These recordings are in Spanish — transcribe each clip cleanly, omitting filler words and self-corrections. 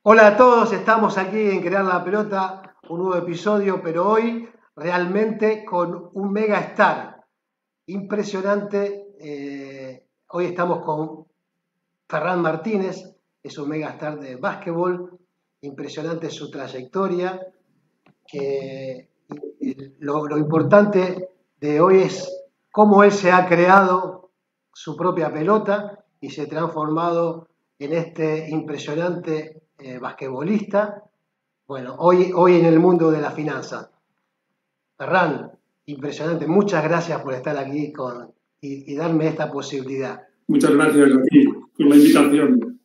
Hola a todos, estamos aquí en Crear la Pelota, un nuevo episodio, pero hoy realmente con un mega star impresionante. Hoy estamos con Ferran Martínez, es un mega star de básquetbol, impresionante su trayectoria, que lo importante de hoy es cómo él se ha creado su propia pelota y se ha transformado en este impresionante basquetbolista. Bueno, hoy en el mundo de la finanza. Ferran, impresionante. Muchas gracias por estar aquí y darme esta posibilidad. Muchas gracias a ti por la invitación.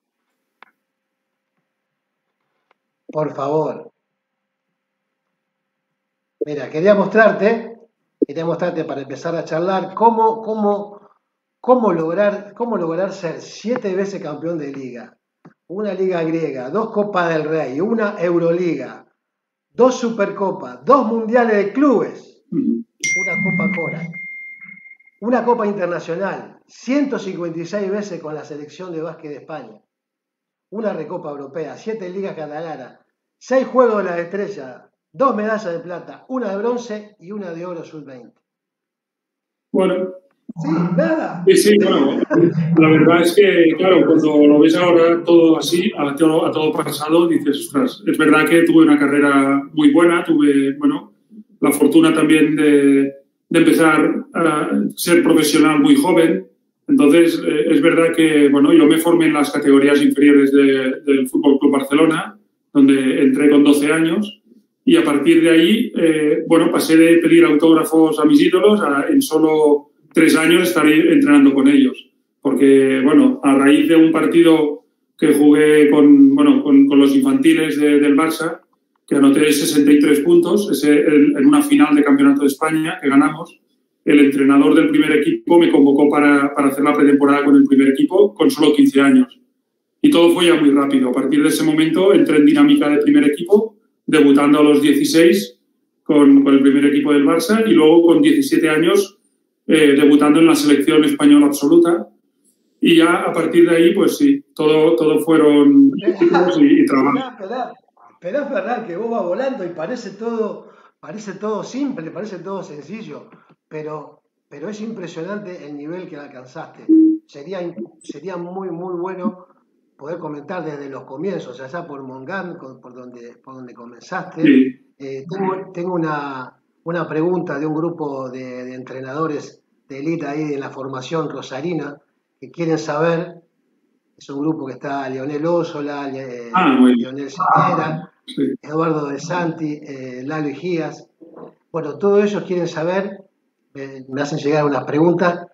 Por favor. Mira, quería mostrarte para empezar a charlar cómo lograr ser 7 veces campeón de liga, una liga griega, 2 Copas del Rey, una Euroliga, 2 Supercopas, 2 Mundiales de Clubes, una Copa Cora, una Copa Internacional, 156 veces con la selección de básquet de España, una Recopa Europea, 7 ligas catalanas, 6 Juegos de las Estrellas, 2 medallas de plata, una de bronce y una de oro sub-20. Bueno. Sí, nada. Sí, bueno, la verdad es que, claro, cuando lo ves ahora todo así, a todo pasado, dices, ostras, es verdad que tuve una carrera muy buena, tuve, bueno, la fortuna también de empezar a ser profesional muy joven. Entonces, es verdad que, bueno, yo me formé en las categorías inferiores del Fútbol Club Barcelona, donde entré con 12 años. Y a partir de ahí, bueno, pasé de pedir autógrafos a mis ídolos a en solo 3 años estar entrenando con ellos. Porque, bueno, a raíz de un partido que jugué con los infantiles del Barça, que anoté 63 puntos en una final de Campeonato de España que ganamos, el entrenador del primer equipo me convocó para hacer la pretemporada con el primer equipo con solo 15 años. Y todo fue ya muy rápido. A partir de ese momento entré en dinámica de primer equipo, debutando a los 16 con el primer equipo del Barça y luego con 17 años debutando en la selección española absoluta. Y ya a partir de ahí, pues sí, todo fueron títulos y trabajo. Esperá, Ferran, que vos vas volando y parece todo simple, parece todo sencillo, pero es impresionante el nivel que alcanzaste. Sería muy bueno poder comentar desde los comienzos, allá por Mongán, por donde comenzaste. Sí. Tengo una pregunta de un grupo de entrenadores de élite ahí en la formación rosarina que quieren saber. Es un grupo que está Leonel Ósola, Lionel Cepeda, sí. Eduardo De Santi, Lalo Ijías. Bueno, todos ellos quieren saber, me hacen llegar unas preguntas,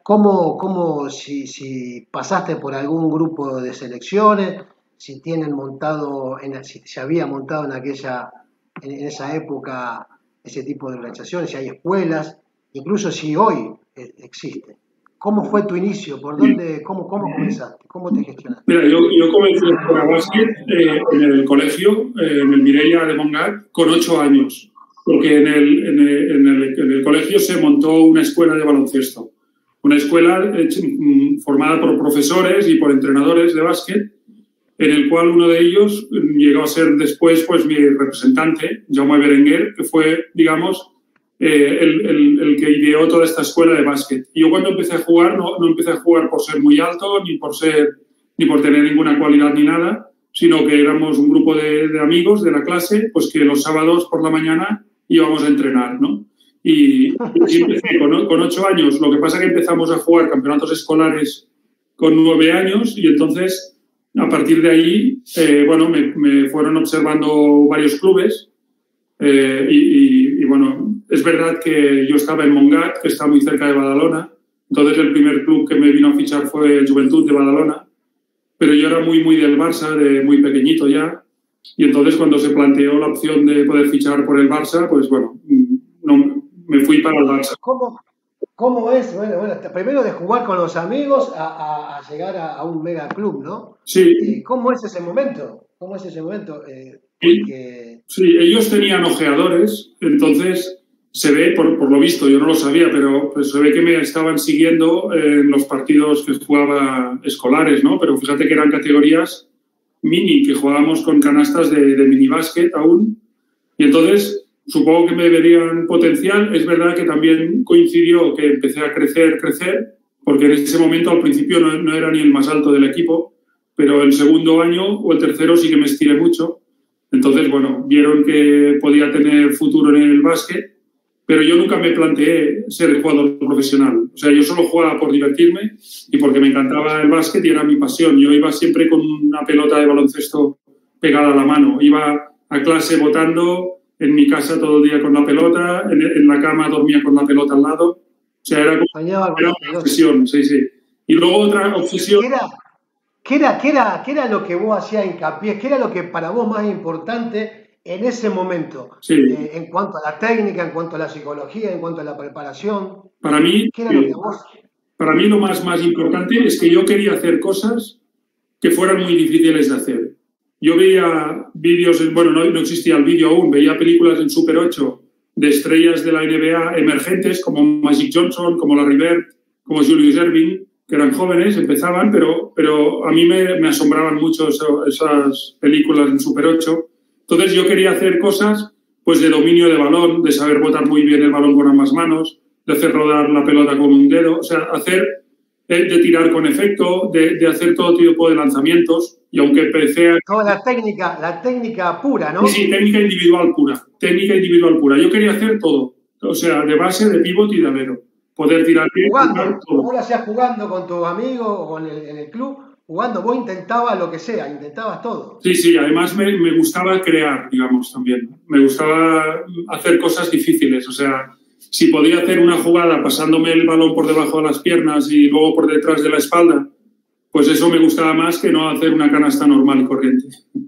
si pasaste por algún grupo de selecciones, si tienen montado, si se había montado en esa época ese tipo de organizaciones, si hay escuelas, incluso si hoy existe. ¿Cómo fue tu inicio? ¿Por dónde? ¿Cómo comenzaste? ¿Cómo te gestionaste? Mira, yo comencé a jugar básquet en el colegio, en el Mireia de Montgat, con 8 años. Porque en el colegio se montó una escuela de baloncesto. Una escuela formada por profesores y por entrenadores de básquet, en el cual uno de ellos llegó a ser después pues mi representante, Jaume Berenguer, que fue, digamos, el que ideó toda esta escuela de básquet. Y yo cuando empecé a jugar, no empecé a jugar por ser muy alto, ni por tener ninguna cualidad ni nada, sino que éramos un grupo de amigos de la clase, pues que los sábados por la mañana íbamos a entrenar, ¿no? Y así empecé con 8 años. Lo que pasa es que empezamos a jugar campeonatos escolares con 9 años y entonces, a partir de ahí, bueno, me fueron observando varios clubes y bueno, es verdad que yo estaba en Montgat, que está muy cerca de Badalona. Entonces, el primer club que me vino a fichar fue el Joventut de Badalona. Pero yo era muy del Barça, de muy pequeñito ya. Y entonces, cuando se planteó la opción de poder fichar por el Barça, pues bueno, me fui para el Barça. ¿Cómo es? Bueno, primero de jugar con los amigos a llegar a un mega club, ¿no? Sí. ¿Cómo es ese momento? Sí, ellos tenían ojeadores, entonces se ve, por lo visto, yo no lo sabía, pero pues se ve que me estaban siguiendo en los partidos que jugaba escolares, ¿no? Pero fíjate que eran categorías mini, que jugábamos con canastas de minibásquet aún. Y entonces, supongo que me verían potencial. Es verdad que también coincidió que empecé a crecer, porque en ese momento al principio no era ni el más alto del equipo, pero el segundo año o el tercero sí que me estiré mucho. Entonces, bueno, vieron que podía tener futuro en el básquet, pero yo nunca me planteé ser jugador profesional. O sea, yo solo jugaba por divertirme y porque me encantaba el básquet y era mi pasión. Yo iba siempre con una pelota de baloncesto pegada a la mano. Iba a clase botando, en mi casa todo el día con la pelota, en la cama dormía con la pelota al lado. O sea, era una obsesión, sí, sí. Y luego otra obsesión... ¿Qué era lo que vos hacías hincapié? ¿Qué era lo que para vos más importante en ese momento? Sí. En cuanto a la técnica, en cuanto a la psicología, en cuanto a la preparación. Para mí, ¿Qué era lo que vos... Para mí lo más importante es que yo quería hacer cosas que fueran muy difíciles de hacer. Yo veía vídeos, bueno, no existía el vídeo aún, veía películas en Super 8 de estrellas de la NBA emergentes como Magic Johnson, como Larry Bird, como Julius Erving, que eran jóvenes, empezaban, pero a mí me asombraban mucho esas películas en Super 8. Entonces yo quería hacer cosas pues de dominio de balón, de saber botar muy bien el balón con ambas manos, de hacer rodar la pelota con un dedo, o sea, de tirar con efecto, de hacer todo tipo de lanzamientos. Y aunque empecé a... Toda la técnica pura, ¿no? Sí, técnica individual pura. Yo quería hacer todo, o sea, de base, de pívot y de alero. Poder tirar bien. Vos lo hacías jugando con tus amigos o en el club, jugando, vos intentabas lo que sea, intentabas todo. Sí, además me gustaba crear, digamos, también. Me gustaba hacer cosas difíciles, o sea, si podía hacer una jugada pasándome el balón por debajo de las piernas y luego por detrás de la espalda, pues eso me gustaba más que no hacer una canasta normal y corriente.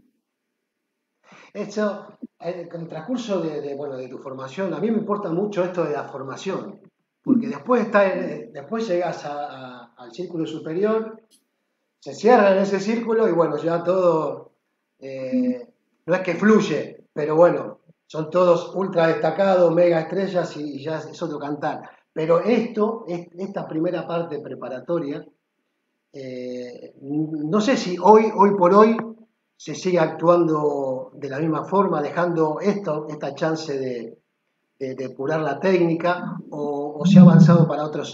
Esto, en el transcurso de tu formación, a mí me importa mucho esto de la formación, porque después llegas al círculo superior, se cierra en ese círculo y bueno, ya todo, no es que fluye, pero bueno, son todos ultra destacados, mega estrellas y ya es otro cantar. Pero esta primera parte preparatoria, no sé si hoy por hoy se sigue actuando de la misma forma, dejando esta chance de depurar la técnica o se ha avanzado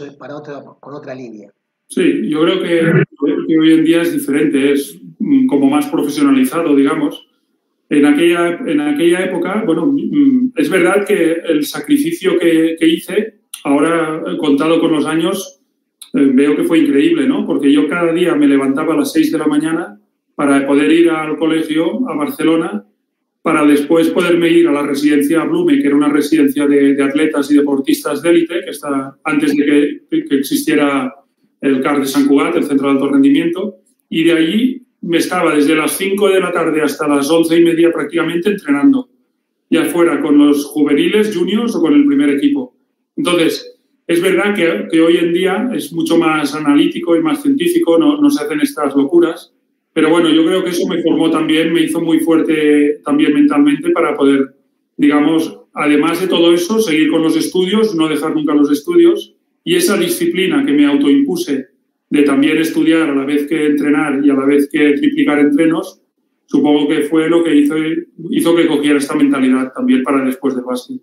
con otra línea. Sí, yo creo que hoy en día es diferente, es como más profesionalizado, digamos. En aquella época, bueno, es verdad que el sacrificio que hice, ahora contado con los años, veo que fue increíble, ¿no? Porque yo cada día me levantaba a las 6 de la mañana para poder ir al colegio a Barcelona, para después poderme ir a la residencia Blume, que era una residencia de atletas y deportistas de élite, que está antes de que existiera el CAR de Sant Cugat, el Centro de Alto Rendimiento, y de allí me estaba desde las 5 de la tarde hasta las 11:30 prácticamente entrenando, ya fuera con los juveniles, juniors o con el primer equipo. Entonces, es verdad que hoy en día es mucho más analítico y más científico, no se hacen estas locuras, pero bueno, yo creo que eso me formó también, me hizo muy fuerte también mentalmente para poder, digamos, además de todo eso, seguir con los estudios, no dejar nunca los estudios, y esa disciplina que me autoimpuse de también estudiar a la vez que entrenar y a la vez que triplicar entrenos, supongo que fue lo que hizo que cogiera esta mentalidad también para después del básquet.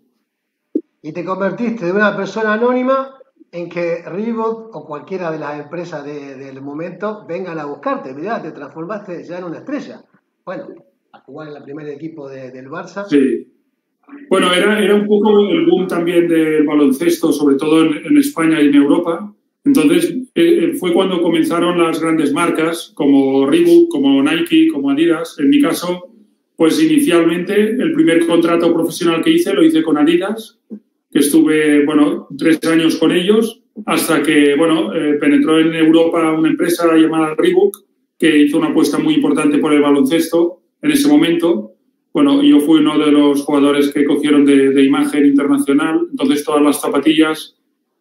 Y te convertiste de una persona anónima en que Reebok o cualquiera de las empresas del momento vengan a buscarte. Mirá, te transformaste ya en una estrella. Bueno, a jugar en el primer equipo del Barça. Sí. Bueno, era un poco el boom también del baloncesto, sobre todo en España y en Europa. Entonces, fue cuando comenzaron las grandes marcas como Reebok, como Nike, como Adidas. En mi caso, pues inicialmente el primer contrato profesional que hice lo hice con Adidas, que estuve, 3 años con ellos, hasta que, penetró en Europa una empresa llamada Reebok, que hizo una apuesta muy importante por el baloncesto en ese momento. Bueno, yo fui uno de los jugadores que cogieron de imagen internacional, entonces todas las zapatillas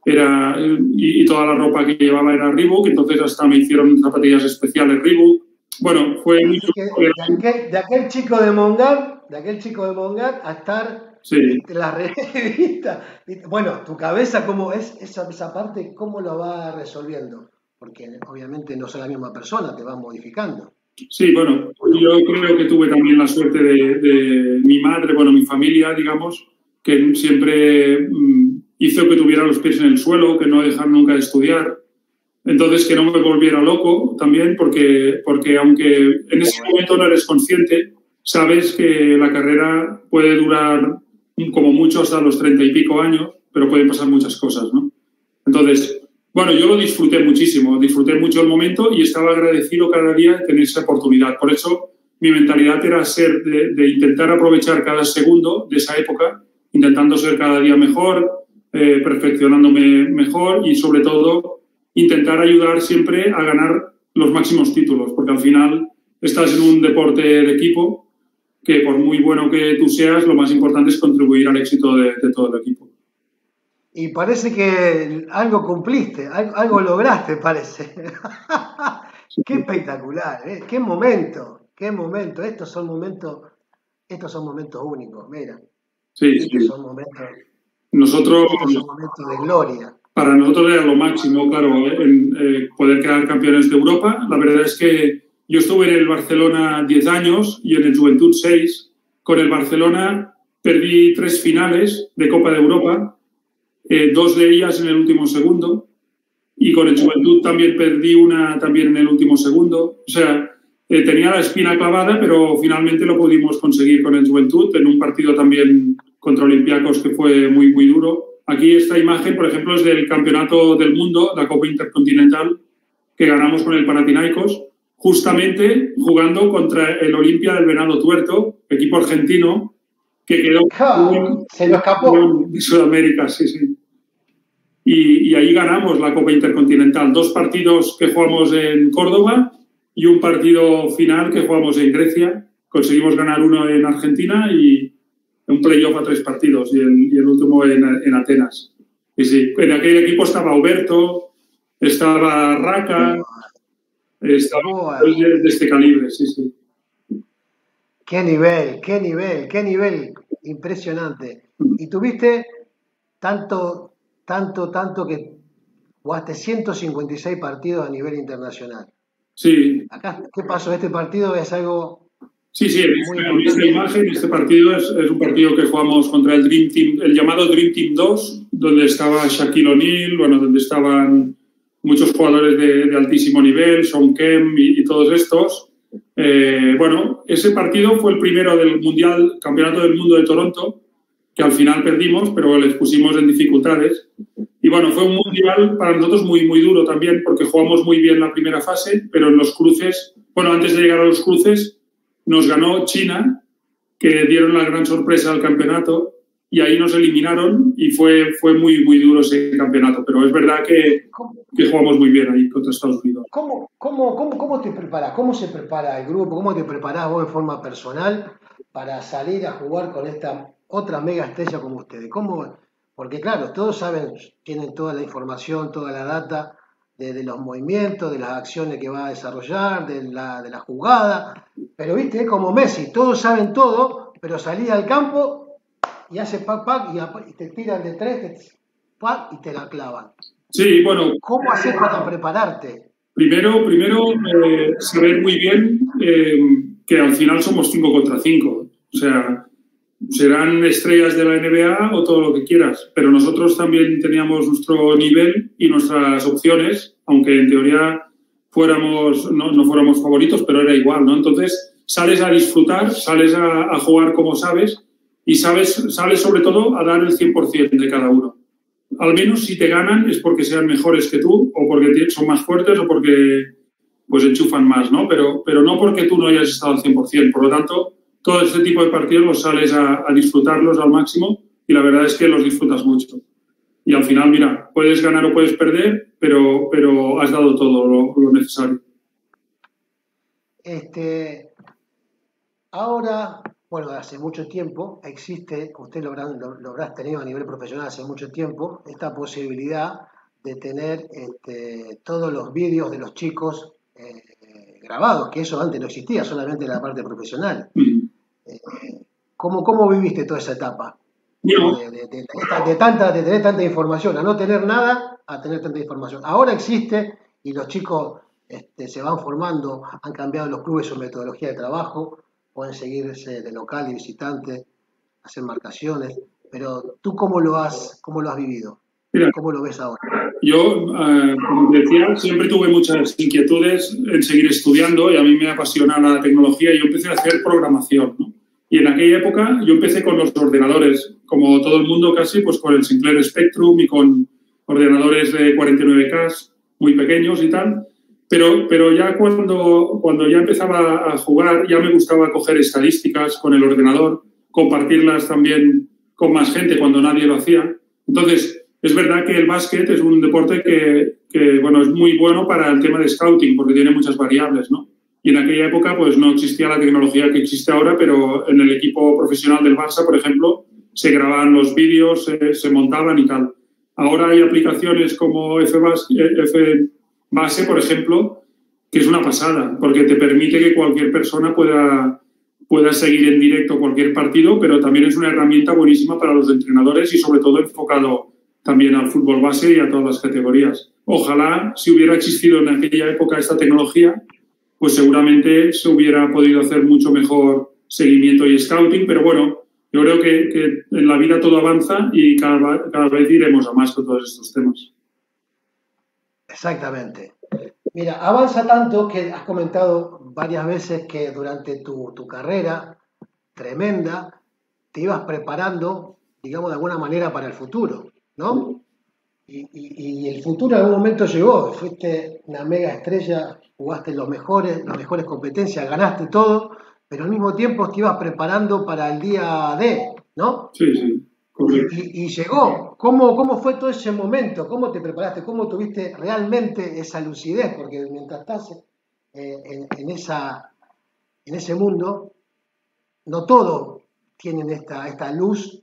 y toda la ropa que llevaba era Reebok, entonces hasta me hicieron zapatillas especiales Reebok. Bueno, fue mucho... De aquel chico de Mongat a estar sí. en las revistas. Bueno, tu cabeza, ¿cómo es esa parte? ¿Cómo lo va resolviendo? Porque obviamente no soy la misma persona, te vas modificando. Sí, bueno, yo creo que tuve también la suerte de mi madre, bueno, mi familia, digamos, que siempre hizo que tuviera los pies en el suelo, que no dejar nunca de estudiar. Entonces, que no me volviera loco también, porque aunque en ese momento no eres consciente, sabes que la carrera puede durar como mucho hasta los 30 y pico años, pero pueden pasar muchas cosas, ¿no? Entonces, bueno, yo lo disfruté mucho el momento y estaba agradecido cada día de tener esa oportunidad. Por eso mi mentalidad era de intentar aprovechar cada segundo de esa época, intentando ser cada día mejor, perfeccionándome mejor y sobre todo intentar ayudar siempre a ganar los máximos títulos, porque al final estás en un deporte de equipo que por muy bueno que tú seas, lo más importante es contribuir al éxito de todo el equipo. Y parece que algo cumpliste, algo lograste, parece. Qué espectacular, ¿eh? Qué momento, qué momento. Estos son momentos únicos, mira. Sí, Estos sí. son momentos, Nosotros, estos son momentos de gloria. para nosotros era lo máximo, claro, poder quedar campeones de Europa. La verdad es que yo estuve en el Barcelona 10 años y en el Juventud 6. Con el Barcelona perdí 3 finales de Copa de Europa, 2 de ellas en el último segundo. Y con el Juventud también perdí una también en el último segundo. O sea, tenía la espina clavada, pero finalmente lo pudimos conseguir con el Juventud en un partido también contra Olympiacos que fue muy, muy duro. Aquí esta imagen, por ejemplo, es del Campeonato del Mundo, la Copa Intercontinental, que ganamos con el Panathinaikos, justamente jugando contra el Olimpia del Venado Tuerto, equipo argentino, que quedó Se lo escapó. de Sudamérica, sí, sí. Y ahí ganamos la Copa Intercontinental. 2 partidos que jugamos en Córdoba y un partido final que jugamos en Grecia. Conseguimos ganar uno en Argentina y un playoff a 3 partidos y el último en Atenas. Y sí, en aquel equipo estaba Huberto, estaba Raka, estaba de este calibre, sí, sí. Qué nivel, qué nivel, qué nivel. Impresionante. Y tuviste tanto que jugaste 156 partidos a nivel internacional. Sí. Acá, ¿qué pasó? Este partido es algo Sí, sí, muy en esta importante. imagen, este partido es un partido que jugamos contra el Dream Team, el llamado Dream Team 2, donde estaba Shaquille O'Neal, bueno, donde estaban muchos jugadores de altísimo nivel, Sean Kemp y todos estos. Bueno, ese partido fue el primero del Mundial, Campeonato del Mundo de Toronto, que al final perdimos, pero les pusimos en dificultades. Y bueno, fue un mundial para nosotros muy, muy duro también, porque jugamos muy bien la primera fase, pero en los cruces, bueno, antes de llegar a los cruces, nos ganó China, que dieron la gran sorpresa al campeonato, y ahí nos eliminaron y fue muy, muy duro ese campeonato. Pero es verdad que jugamos muy bien ahí contra Estados Unidos. ¿Cómo te preparas? ¿Cómo se prepara el grupo? ¿Cómo te preparás vos de forma personal para salir a jugar con esta otra mega estrella como ustedes? Porque claro, todos saben, tienen toda la información, toda la data de los movimientos, de las acciones que va a desarrollar, de la jugada, pero viste, es como Messi, todos saben todo, pero salís al campo y hace pac y te tiran de tres, pac y te la clavan. Sí, bueno. ¿Cómo haces para prepararte? Primero saber muy bien que al final somos 5 contra 5. O sea, serán estrellas de la NBA o todo lo que quieras, pero nosotros también teníamos nuestro nivel y nuestras opciones, aunque en teoría no fuéramos favoritos, pero era igual, ¿no? Entonces sales a disfrutar, sales a jugar como sabes y sales sobre todo a dar el 100% de cada uno. Al menos si te ganan es porque sean mejores que tú o porque son más fuertes o porque pues enchufan más, ¿no? Pero no porque tú no hayas estado al 100%. Por lo tanto, todo este tipo de partidos los sales a disfrutarlos al máximo y la verdad es que los disfrutas mucho. Y al final, mira, puedes ganar o puedes perder, pero has dado todo lo necesario. Ahora, bueno, hace mucho tiempo existe, usted lo habrás tenido a nivel profesional hace mucho tiempo, esta posibilidad de tener todos los vídeos de los chicos grabados, que eso antes no existía, solamente en la parte profesional. ¿Cómo viviste toda esa etapa? De tener tanta información, a no tener nada, a tener tanta información. Ahora existe y los chicos se van formando, han cambiado los clubes su metodología de trabajo, pueden seguirse de local y visitante, hacer marcaciones, pero ¿tú cómo lo has vivido? Mira, ¿Cómo lo ves ahora? Yo, como te decía, siempre tuve muchas inquietudes en seguir estudiando y a mí me apasiona la tecnología y yo empecé a hacer programación, ¿no? Y en aquella época yo empecé con los ordenadores, como todo el mundo casi, pues con el Sinclair Spectrum y con ordenadores de 49K muy pequeños y tal. Pero ya cuando ya empezaba a jugar, ya me gustaba coger estadísticas con el ordenador, compartirlas también con más gente cuando nadie lo hacía. Entonces, es verdad que el básquet es un deporte que, bueno, es muy bueno para el tema de scouting porque tiene muchas variables, ¿no? Y en aquella época pues no existía la tecnología que existe ahora, pero en el equipo profesional del Barça, por ejemplo, se grababan los vídeos, se montaban y tal. Ahora hay aplicaciones como FBase, por ejemplo, que es una pasada, porque te permite que cualquier persona pueda seguir en directo cualquier partido, pero también es una herramienta buenísima para los entrenadores y sobre todo enfocado también al fútbol base y a todas las categorías. Ojalá, si hubiera existido en aquella época esta tecnología, pues seguramente se hubiera podido hacer mucho mejor seguimiento y scouting, pero bueno, yo creo que en la vida todo avanza y cada vez iremos a más con todos estos temas. Exactamente. Mira, avanza tanto que has comentado varias veces que durante tu carrera tremenda te ibas preparando, digamos, de alguna manera para el futuro, ¿no? Y el futuro en algún momento llegó, fuiste una mega estrella, jugaste las mejores competencias, ganaste todo, pero al mismo tiempo te ibas preparando para el día D, ¿no? Sí, correcto. Y llegó. ¿Cómo fue todo ese momento? ¿Cómo te preparaste? ¿Cómo tuviste realmente esa lucidez? Porque mientras estás en ese mundo, no todos tienen esta luz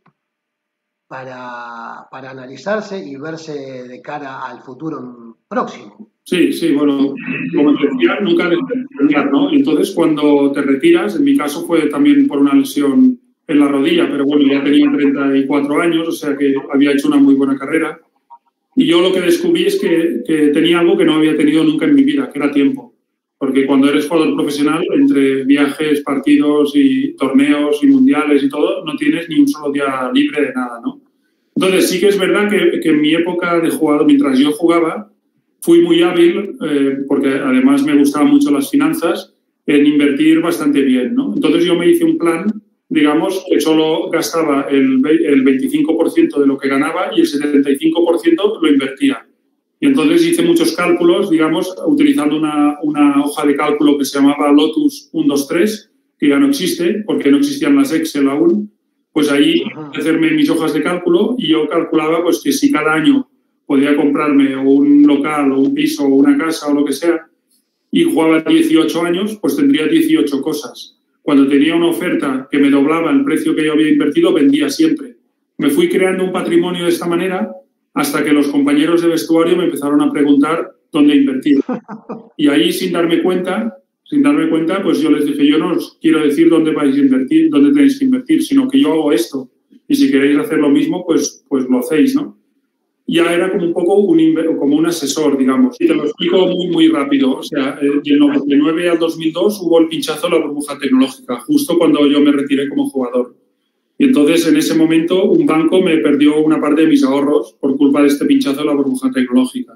para analizarse y verse de cara al futuro próximo. Sí, bueno, como te decía, nunca dejes de estudiar, ¿no? Entonces, cuando te retiras, en mi caso fue también por una lesión en la rodilla, pero bueno, ya tenía 34 años, o sea que había hecho una muy buena carrera. Y yo lo que descubrí es que tenía algo que no había tenido nunca en mi vida, que era tiempo. Porque cuando eres jugador profesional, entre viajes, partidos y torneos y mundiales y todo, no tienes ni un solo día libre de nada, ¿no? Entonces, sí que es verdad que en mi época de jugador, mientras yo jugaba, fui muy hábil, porque además me gustaban mucho las finanzas, en invertir bastante bien, ¿no? Entonces yo me hice un plan, digamos, que solo gastaba el 25% de lo que ganaba y el 75% lo invertía. Y entonces hice muchos cálculos, digamos, utilizando una hoja de cálculo que se llamaba Lotus 123, que ya no existe, porque no existían las Excel aún. Pues ahí hacerme mis hojas de cálculo y yo calculaba pues que si cada año podía comprarme un local o un piso o una casa o lo que sea y jugaba 18 años, pues tendría 18 cosas. Cuando tenía una oferta que me doblaba el precio que yo había invertido, vendía siempre. Me fui creando un patrimonio de esta manera hasta que los compañeros de vestuario me empezaron a preguntar dónde invertir. Y ahí, sin darme cuenta, pues yo les dije, yo no os quiero decir dónde vais a invertir, dónde tenéis que invertir, sino que yo hago esto. Y si queréis hacer lo mismo, pues lo hacéis, ¿no? Ya era como un poco como un asesor, digamos. Y te lo explico muy rápido. O sea, del 99 al 2002 hubo el pinchazo de la burbuja tecnológica, justo cuando yo me retiré como jugador. Y entonces, en ese momento, un banco me perdió una parte de mis ahorros por culpa de este pinchazo de la burbuja tecnológica.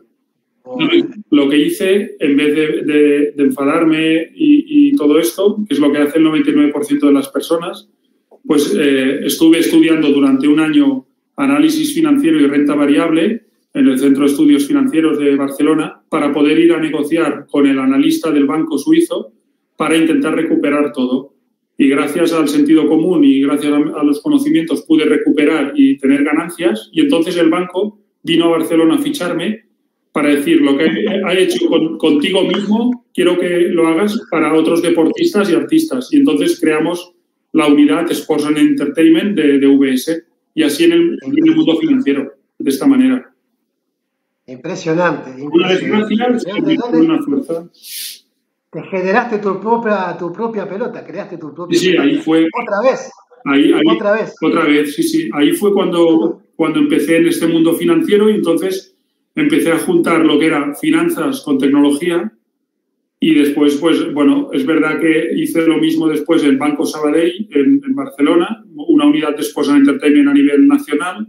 Lo que hice, en vez de enfadarme y todo esto, que es lo que hace el 99% de las personas, pues estuve estudiando durante un año análisis financiero y renta variable en el Centro de Estudios Financieros de Barcelona para poder ir a negociar con el analista del banco suizo para intentar recuperar todo. Y gracias al sentido común y gracias a los conocimientos pude recuperar y tener ganancias. Y entonces el banco vino a Barcelona a ficharme para decir, lo que ha hecho contigo mismo, quiero que lo hagas para otros deportistas y artistas. Y entonces creamos la unidad Sports and Entertainment de VS. Y así en el mundo financiero, de esta manera. Impresionante. Una desgracia, una fuerza. Te generaste tu propia pelota, creaste tu propia pelota. Ahí fue. ¿Otra vez? Otra vez, sí. Ahí fue cuando empecé en este mundo financiero y entonces empecé a juntar lo que era finanzas con tecnología Y después, pues bueno, es verdad que hice lo mismo después en Banco Sabadell, en Barcelona, una unidad de Sports and Entertainment a nivel nacional,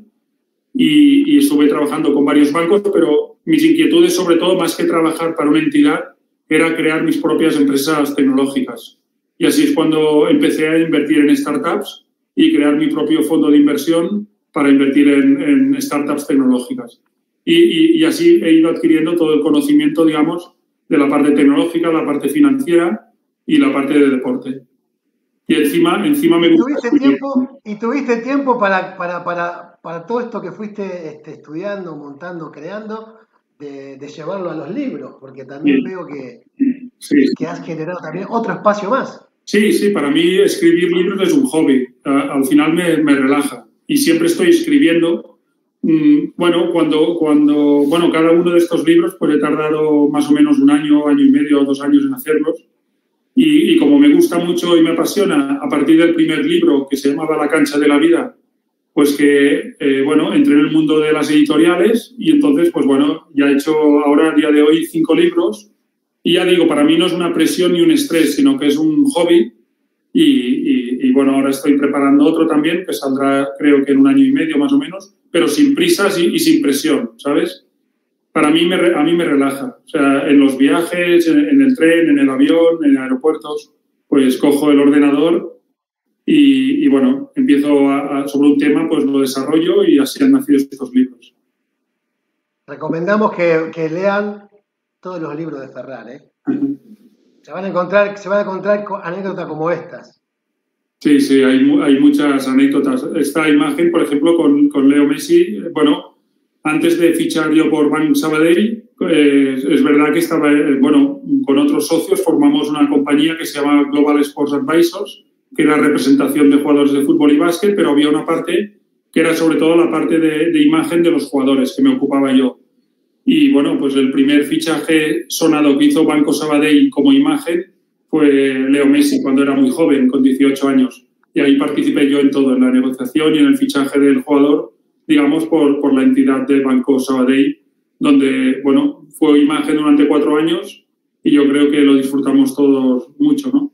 y estuve trabajando con varios bancos, pero mis inquietudes, sobre todo, más que trabajar para una entidad, era crear mis propias empresas tecnológicas. Y así es cuando empecé a invertir en startups y crear mi propio fondo de inversión para invertir en startups tecnológicas. Y así he ido adquiriendo todo el conocimiento, digamos, de la parte tecnológica, la parte financiera y la parte de deporte. Y encima me gusta... ¿Tuviste tiempo para todo esto que fuiste estudiando, montando, creando, de llevarlo a los libros? Porque también veo que has generado también otro espacio más. Sí, para mí escribir libros es un hobby. Al final me relaja. Y siempre estoy escribiendo... Bueno, cada uno de estos libros pues he tardado más o menos un año, año y medio, 2 años en hacerlos. Y como me gusta mucho y me apasiona, a partir del primer libro, que se llamaba La cancha de la vida, pues que, entré en el mundo de las editoriales y entonces, pues bueno, ya he hecho ahora, a día de hoy, 5 libros. Y ya digo, para mí no es una presión ni un estrés, sino que es un hobby. Y bueno, ahora estoy preparando otro también, que saldrá creo que en 1 año y medio más o menos, pero sin prisas y sin presión, ¿sabes? A mí me relaja. O sea, en los viajes, en el tren, en el avión, en aeropuertos, pues cojo el ordenador y bueno, empiezo sobre un tema, pues lo desarrollo y así han nacido estos libros. Recomendamos que lean todos los libros de Ferran, ¿eh? Uh-huh. Se van a encontrar con anécdotas como estas. Sí, hay muchas anécdotas. Esta imagen, por ejemplo, con Leo Messi, bueno, antes de fichar yo por Banco Sabadell, es verdad que estaba, con otros socios formamos una compañía que se llama Global Sports Advisors, que era representación de jugadores de fútbol y básquet, pero había una parte que era sobre todo la parte de imagen de los jugadores, que me ocupaba yo. Y bueno, pues el primer fichaje sonado que hizo Banco Sabadell como imagen fue Leo Messi cuando era muy joven, con 18 años. Y ahí participé yo en todo, en la negociación y en el fichaje del jugador, digamos, por la entidad de Banco Sabadell, donde, bueno, fue imagen durante 4 años y yo creo que lo disfrutamos todos mucho, ¿no?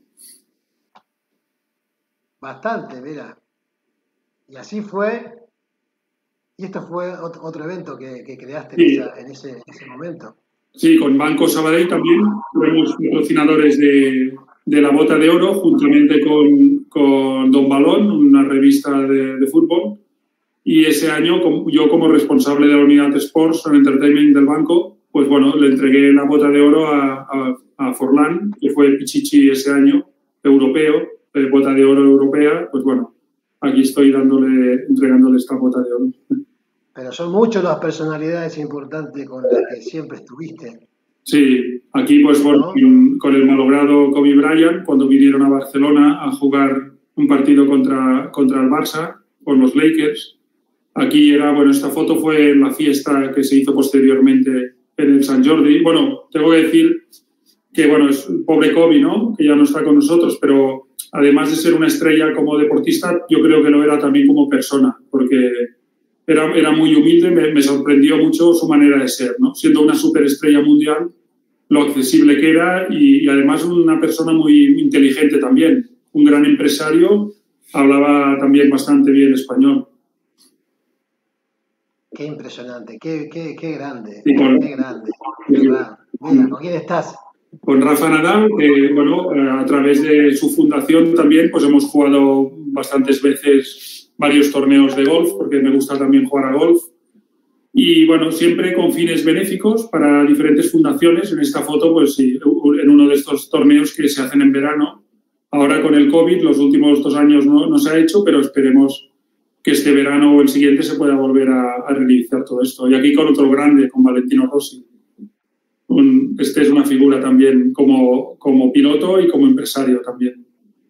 Bastante, mira. Y así fue. Y esto fue otro evento que creaste sí. en ese momento. Sí, con Banco Sabadell también fuimos patrocinadores de la Bota de Oro, juntamente con Don Balón, una revista de fútbol. Y ese año, yo como responsable de la unidad de Sports and Entertainment del banco, pues bueno, le entregué la Bota de Oro a Forlán, que fue Pichichi ese año, europeo, Bota de Oro europea. Pues bueno, aquí estoy entregándole esta Bota de Oro. Pero son muchas las personalidades importantes con las que siempre estuviste. Sí, aquí pues bueno, con el malogrado Kobe Bryant, cuando vinieron a Barcelona a jugar un partido contra el Barça, con los Lakers. Aquí esta foto fue en la fiesta que se hizo posteriormente en el Sant Jordi. Bueno, tengo que decir que, es pobre Kobe, ¿no? Que ya no está con nosotros, pero además de ser una estrella como deportista, yo creo que lo era también como persona, porque era muy humilde, me sorprendió mucho su manera de ser, ¿no? Siendo una superestrella mundial, lo accesible que era y además una persona muy inteligente también, un gran empresario, hablaba también bastante bien español. Qué impresionante, qué grande, qué grande. Mira, ¿con quién estás? Con Rafa Nadal, que a través de su fundación también pues hemos jugado bastantes veces varios torneos de golf, porque me gusta también jugar a golf. Y siempre con fines benéficos para diferentes fundaciones. En esta foto, pues sí, en uno de estos torneos que se hacen en verano. Ahora con el COVID, los últimos 2 años no se ha hecho, pero esperemos que este verano o el siguiente se pueda volver a reiniciar todo esto. Y aquí con otro grande, con Valentino Rossi. Este es una figura también como piloto y como empresario también.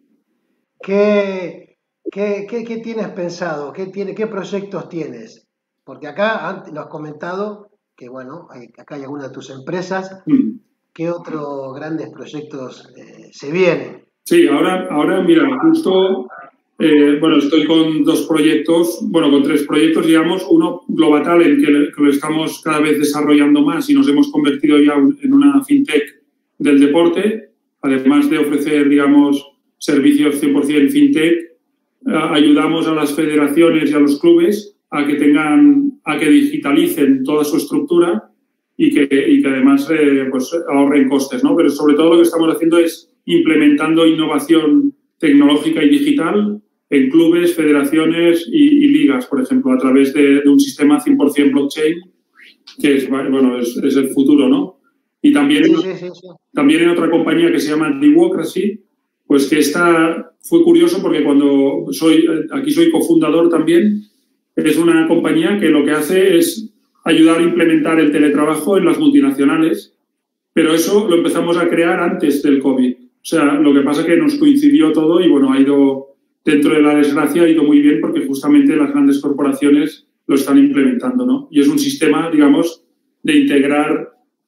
¿Qué tienes pensado? ¿Qué proyectos tienes? Porque acá lo has comentado que, acá hay algunas de tus empresas. ¿Qué otros grandes proyectos se vienen? Sí, ahora mira, justo, estoy con 2 proyectos, con 3 proyectos, digamos. Uno, Globatalent, que lo estamos cada vez desarrollando más y nos hemos convertido ya en una fintech del deporte, además de ofrecer, digamos, servicios 100% fintech. Ayudamos a las federaciones y a los clubes a que digitalicen toda su estructura y que además pues ahorren costes, ¿no? Pero sobre todo lo que estamos haciendo es implementando innovación tecnológica y digital en clubes, federaciones y ligas, por ejemplo, a través de un sistema 100% blockchain, que es, bueno, es el futuro, ¿no? Y también, también en otra compañía que se llama Democracy, pues que esta fue curioso porque cuando aquí soy cofundador también, es una compañía que lo que hace es ayudar a implementar el teletrabajo en las multinacionales, pero eso lo empezamos a crear antes del COVID. O sea, lo que pasa es que nos coincidió todo y, bueno, ha ido, dentro de la desgracia, ha ido muy bien porque justamente las grandes corporaciones lo están implementando, ¿no? Y es un sistema, digamos, de integrar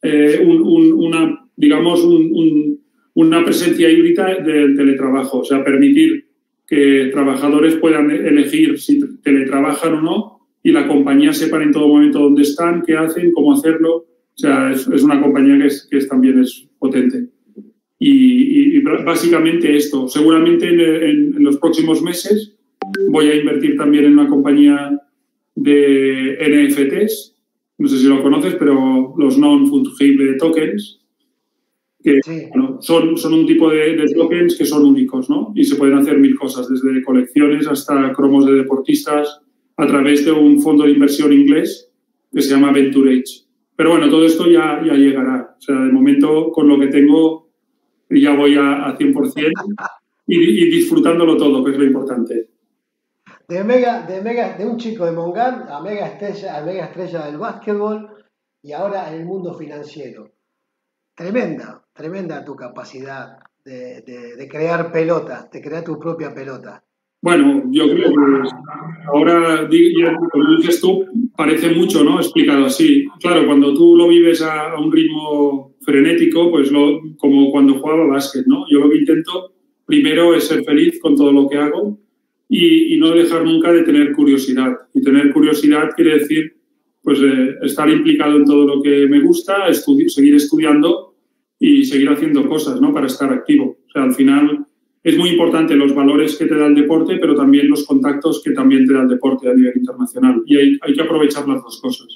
una presencia híbrida del teletrabajo, o sea, permitir que trabajadores puedan elegir si teletrabajan o no y la compañía sepa en todo momento dónde están, qué hacen, cómo hacerlo. O sea, es una compañía que también es potente. Y básicamente esto. Seguramente en los próximos meses voy a invertir también en una compañía de NFTs. No sé si lo conoces, pero los non-fungible tokens, que bueno, son un tipo de tokens que son únicos, ¿no? Y se pueden hacer mil cosas, desde colecciones hasta cromos de deportistas, a través de un fondo de inversión inglés que se llama Venture Age. Pero bueno, todo esto ya llegará. O sea, de momento, con lo que tengo, ya voy a 100% y disfrutándolo todo, que es lo importante. De un chico de Mongat a mega estrella del básquetbol y ahora en el mundo financiero. Tremenda tu capacidad de crear pelotas, de crear tu propia pelota. Bueno, yo creo que ahora, como dices tú, parece mucho, ¿no? Explicado así. Claro, cuando tú lo vives a un ritmo frenético, pues como cuando jugaba básquet, ¿no? Yo lo que intento primero es ser feliz con todo lo que hago y no dejar nunca de tener curiosidad. Y tener curiosidad quiere decir, pues, estar implicado en todo lo que me gusta, seguir estudiando y seguir haciendo cosas, ¿no? Para estar activo. O sea, al final es muy importante los valores que te da el deporte, pero también los contactos que también te da el deporte a nivel internacional. Y hay que aprovechar las dos cosas.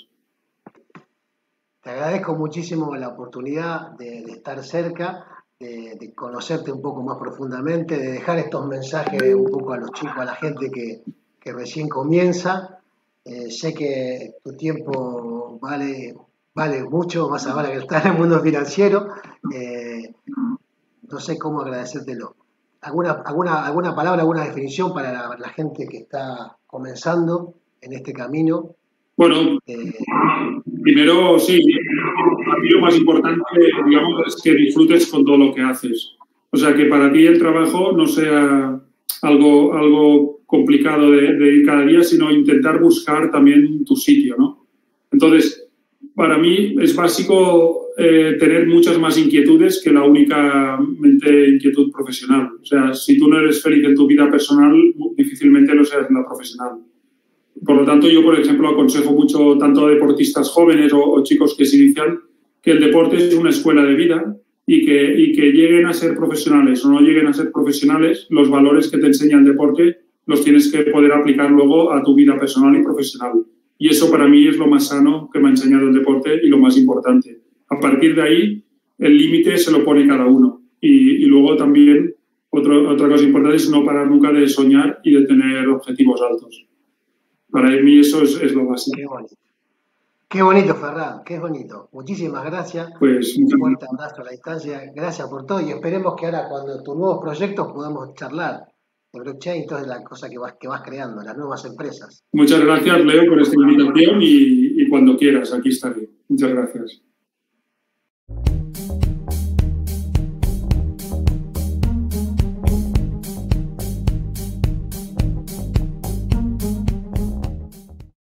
Te agradezco muchísimo la oportunidad de estar cerca, de conocerte un poco más profundamente, de dejar estos mensajes un poco a los chicos, a la gente que recién comienza. Sé que tu tiempo vale mucho, más ahora que estás en el mundo financiero. No sé cómo agradecértelo. ¿Alguna palabra, alguna definición para la gente que está comenzando en este camino? Bueno, primero, sí, para mí lo más importante, digamos, es que disfrutes con todo lo que haces. O sea, que para ti el trabajo no sea algo complicado de ir cada día, sino intentar buscar también tu sitio, ¿no? Entonces, para mí es básico tener muchas más inquietudes que la únicamente inquietud profesional. O sea, si tú no eres feliz en tu vida personal, difícilmente lo seas en la profesional. Por lo tanto, yo, por ejemplo, aconsejo mucho tanto a deportistas jóvenes o chicos que se inician que el deporte es una escuela de vida y que lleguen a ser profesionales o no lleguen a ser profesionales, los valores que te enseña el deporte los tienes que poder aplicar luego a tu vida personal y profesional. Y eso para mí es lo más sano que me ha enseñado el deporte y lo más importante. A partir de ahí, el límite se lo pone cada uno. Y luego también otra cosa importante es no parar nunca de soñar y de tener objetivos altos. Para mí eso es lo básico. Qué bonito, Ferran, qué bonito. Muchísimas gracias. Pues, un fuerte abrazo a la distancia. Gracias por todo y esperemos que ahora cuando tus nuevos proyectos podamos charlar de blockchain y todas las cosas que vas creando, las nuevas empresas. Muchas gracias, Leo, por esta invitación y cuando quieras, aquí estaré. Muchas gracias.